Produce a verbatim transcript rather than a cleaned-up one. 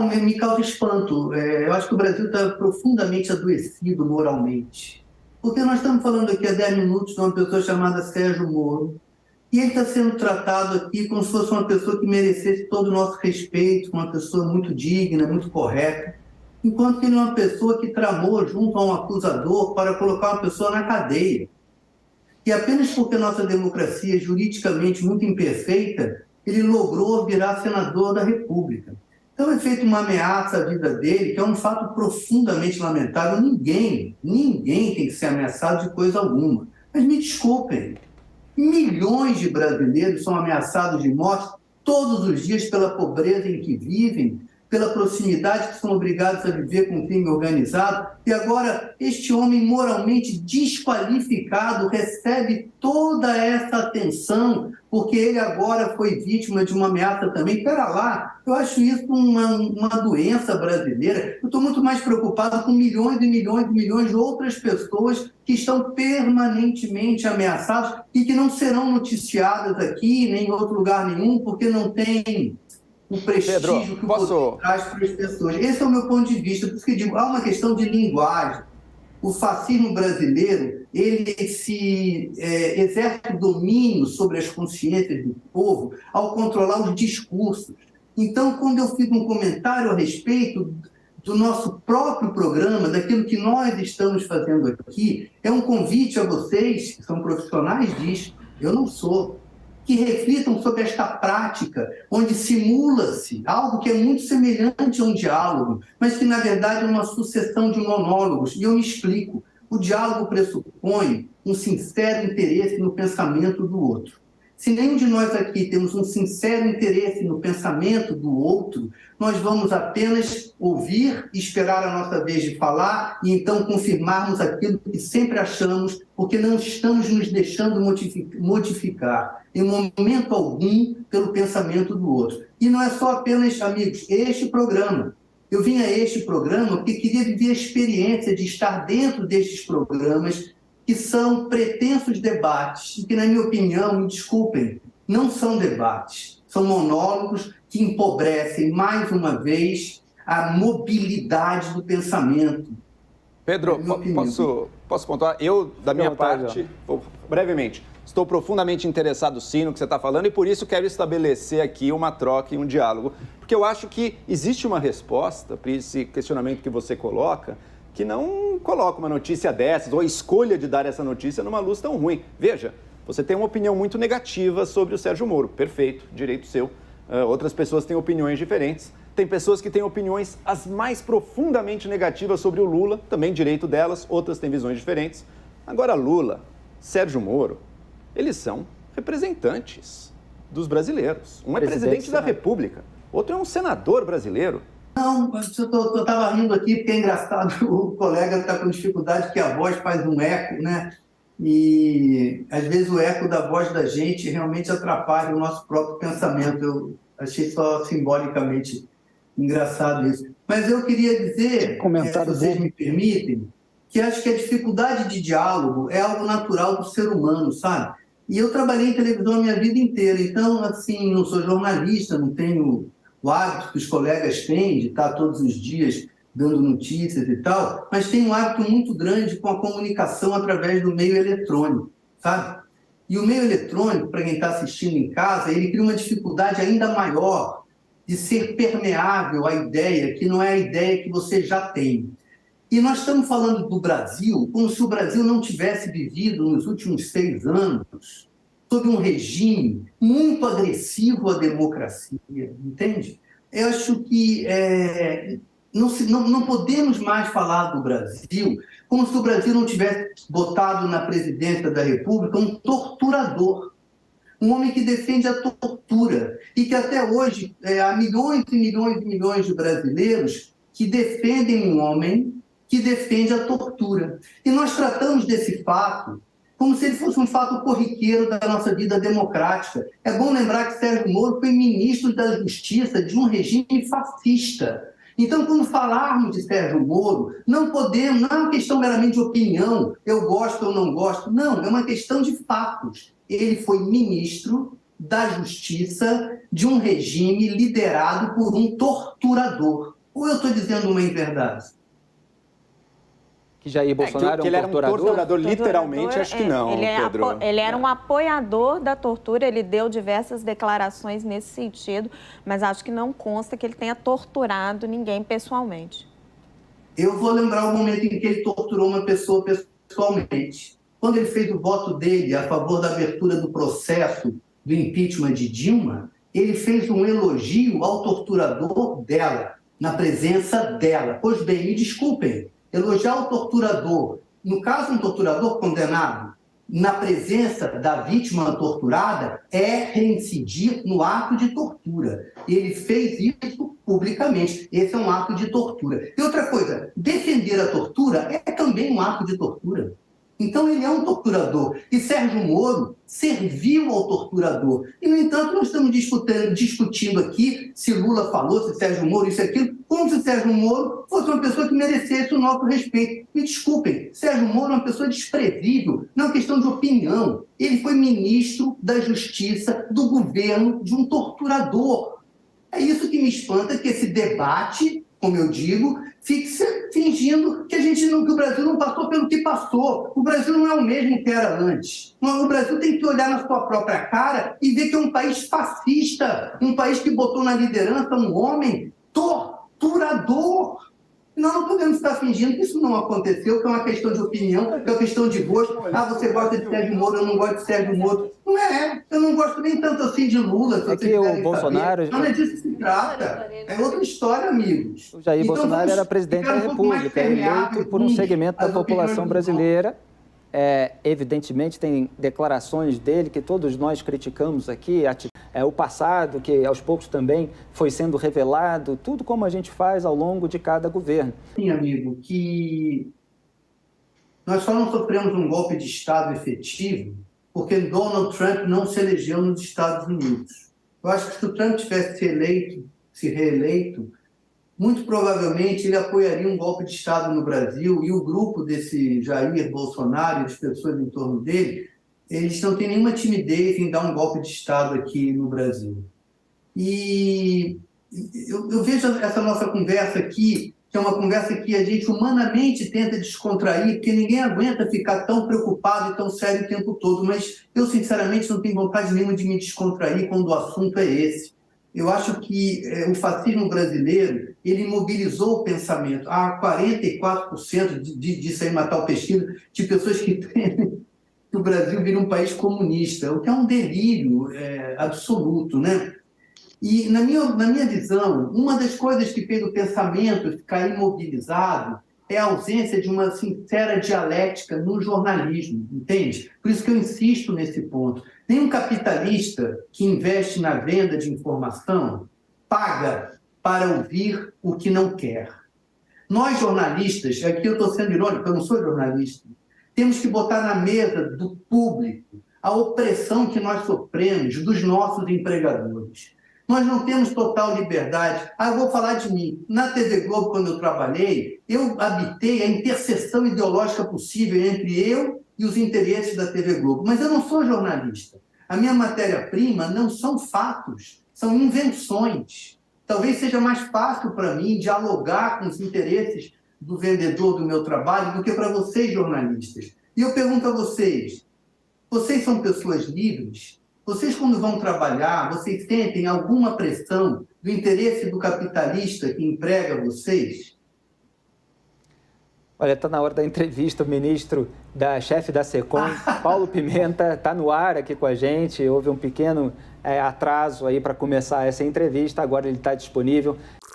me, me causa espanto. É, eu acho que o Brasil está profundamente adoecido moralmente. Porque nós estamos falando aqui há dez minutos de uma pessoa chamada Sérgio Moro, e ele está sendo tratado aqui como se fosse uma pessoa que merecesse todo o nosso respeito, uma pessoa muito digna, muito correta, enquanto que ele é uma pessoa que tramou junto a um acusador para colocar uma pessoa na cadeia. E apenas porque nossa democracia é juridicamente muito imperfeita, ele logrou virar senador da República. Então é feita uma ameaça à vida dele, que é um fato profundamente lamentável. Ninguém, ninguém tem que ser ameaçado de coisa alguma. Mas me desculpem, milhões de brasileiros são ameaçados de morte todos os dias pela pobreza em que vivem, pela proximidade que são obrigados a viver com o crime organizado. E agora, este homem moralmente desqualificado recebe toda essa atenção, porque ele agora foi vítima de uma ameaça também. Espera lá, eu acho isso uma, uma doença brasileira. Eu estou muito mais preocupado com milhões e milhões e milhões de outras pessoas que estão permanentemente ameaçadas e que não serão noticiadas aqui, nem em outro lugar nenhum, porque não tem o prestígio Pedro, que o posso... poder traz para as pessoas. Esse é o meu ponto de vista. Por isso que eu digo, há uma questão de linguagem. O fascismo brasileiro, ele se é, exerce domínio sobre as consciências do povo ao controlar os discursos. Então, quando eu fiz um comentário a respeito do nosso próprio programa, daquilo que nós estamos fazendo aqui, é um convite a vocês, que são profissionais disso, eu não sou, que reflitam sobre esta prática, onde simula-se algo que é muito semelhante a um diálogo, mas que, na verdade, é uma sucessão de monólogos. E eu me explico. O diálogo pressupõe um sincero interesse no pensamento do outro. Se nenhum de nós aqui temos um sincero interesse no pensamento do outro, nós vamos apenas ouvir, esperar a nossa vez de falar e então confirmarmos aquilo que sempre achamos, porque não estamos nos deixando modificar em momento algum pelo pensamento do outro. E não é só apenas, amigos, este programa. Eu vim a este programa porque queria viver a experiência de estar dentro destes programas que são pretensos debates e que, na minha opinião, me desculpem, não são debates, são monólogos que empobrecem, mais uma vez, a mobilidade do pensamento. Pedro, é posso, posso pontuar? Eu, da minha parte, vou, brevemente, estou profundamente interessado, sim, no que você está falando e, por isso, quero estabelecer aqui uma troca e um diálogo, porque eu acho que existe uma resposta para esse questionamento que você coloca, que não coloca uma notícia dessas, ou a escolha de dar essa notícia numa luz tão ruim. Veja, você tem uma opinião muito negativa sobre o Sérgio Moro. Perfeito, direito seu. Uh, outras pessoas têm opiniões diferentes. Tem pessoas que têm opiniões as mais profundamente negativas sobre o Lula, também direito delas, outras têm visões diferentes. Agora, Lula, Sérgio Moro, eles são representantes dos brasileiros. Um é presidente da República, outro é um senador brasileiro. Não, eu estava rindo aqui porque é engraçado, o colega está com dificuldade que a voz faz um eco, né? E às vezes o eco da voz da gente realmente atrapalha o nosso próprio pensamento. Eu achei só simbolicamente engraçado isso. Mas eu queria dizer, é, se vocês me permitem, que acho que a dificuldade de diálogo é algo natural do ser humano, sabe? E eu trabalhei em televisão a minha vida inteira, então, assim, não sou jornalista, não tenho o hábito que os colegas têm de estar todos os dias dando notícias e tal, mas tem um hábito muito grande com a comunicação através do meio eletrônico, sabe? E o meio eletrônico, para quem está assistindo em casa, ele cria uma dificuldade ainda maior de ser permeável à ideia, que não é a ideia que você já tem. E nós estamos falando do Brasil como se o Brasil não tivesse vivido nos últimos seis anos sob um regime muito agressivo à democracia, entende? Eu acho que é, não, se, não, não podemos mais falar do Brasil como se o Brasil não tivesse botado na presidência da República um torturador, um homem que defende a tortura, e que até hoje é, há milhões e milhões e milhões de brasileiros que defendem um homem que defende a tortura. E nós tratamos desse fato como se ele fosse um fato corriqueiro da nossa vida democrática. É bom lembrar que Sérgio Moro foi ministro da Justiça de um regime fascista. Então, quando falarmos de Sérgio Moro, não podemos, não é uma questão meramente de opinião, eu gosto ou não gosto, não, é uma questão de fatos. Ele foi ministro da Justiça de um regime liderado por um torturador. Ou eu estou dizendo uma inverdade? Que Jair Bolsonaro é, que, que ele é um torturador? Era um torturador, literalmente, acho que não, ele, é Pedro. apo, ele era um apoiador da tortura, ele deu diversas declarações nesse sentido, mas acho que não consta que ele tenha torturado ninguém pessoalmente. Eu vou lembrar o momento em que ele torturou uma pessoa pessoalmente. Quando ele fez o voto dele a favor da abertura do processo do impeachment de Dilma, ele fez um elogio ao torturador dela, na presença dela. Pois bem, me desculpem, elogiar o torturador, no caso um torturador condenado, na presença da vítima torturada, é reincidir no ato de tortura. Ele fez isso publicamente. Esse é um ato de tortura. E outra coisa, defender a tortura é também um ato de tortura. Então, ele é um torturador. E Sérgio Moro serviu ao torturador. E, no entanto, nós estamos discutindo, discutindo aqui se Lula falou, se Sérgio Moro, isso e aquilo, como se Sérgio Moro fosse uma pessoa que merecesse o nosso respeito. Me desculpem, Sérgio Moro é uma pessoa desprezível, não é uma questão de opinião. Ele foi ministro da Justiça do governo de um torturador. É isso que me espanta, que esse debate, como eu digo, fique fingindo que a gente não, que o Brasil não passou pelo que passou. O Brasil não é o mesmo que era antes. O Brasil tem que olhar na sua própria cara e ver que é um país fascista, um país que botou na liderança um homem torturador. Nós não podemos estar fingindo que isso não aconteceu, que é uma questão de opinião, que é uma questão de gosto. Ah, você gosta de Sérgio Moro, eu não gosto de Sérgio Moro. Não é, eu não gosto nem tanto assim de Lula. Se é que o Bolsonaro... Saber. Não é disso que se trata. É outra história, amigos. O Jair então, Bolsonaro era presidente da República, eleito por um segmento da população brasileira. É, evidentemente, tem declarações dele que todos nós criticamos aqui, é, o passado, que aos poucos também foi sendo revelado, tudo como a gente faz ao longo de cada governo. Sim, amigo, que nós só não sofremos um golpe de Estado efetivo porque Donald Trump não se elegeu nos Estados Unidos. Eu acho que se o Trump tivesse se eleito, se reeleito, muito provavelmente ele apoiaria um golpe de Estado no Brasil e o grupo desse Jair Bolsonaro e as pessoas em torno dele, eles não têm nenhuma timidez em dar um golpe de Estado aqui no Brasil. E eu, eu vejo essa nossa conversa aqui, que é uma conversa que a gente humanamente tenta descontrair, porque ninguém aguenta ficar tão preocupado e tão sério o tempo todo, mas eu, sinceramente, não tenho vontade nenhuma de me descontrair quando o assunto é esse. Eu acho que é, o fascismo brasileiro, ele mobilizou o pensamento. Há quarenta e quatro por cento de, de, disso aí, matar o pesquisa, de pessoas que temem que o Brasil vire um país comunista, o que é um delírio é, absoluto, né? E, na minha, na minha visão, uma das coisas que fez o pensamento ficar imobilizado é a ausência de uma sincera dialética no jornalismo, entende? Por isso que eu insisto nesse ponto. Nenhum capitalista que investe na venda de informação paga para ouvir o que não quer. Nós, jornalistas, aqui eu estou sendo irônico, eu não sou jornalista, temos que botar na mesa do público a opressão que nós sofremos dos nossos empregadores. Nós não temos total liberdade. Ah, eu vou falar de mim. Na T V Globo, quando eu trabalhei, eu habitei a interseção ideológica possível entre eu e os interesses da T V Globo. Mas eu não sou jornalista. A minha matéria-prima não são fatos, são invenções. Talvez seja mais fácil para mim dialogar com os interesses do vendedor do meu trabalho do que para vocês, jornalistas. E eu pergunto a vocês, vocês são pessoas livres? Vocês, quando vão trabalhar, vocês sentem alguma pressão do interesse do capitalista que emprega vocês? Olha, está na hora da entrevista, o ministro, da chefe da SECOM, Paulo Pimenta, está no ar aqui com a gente. Houve um pequeno é, atraso aí para começar essa entrevista, agora ele está disponível.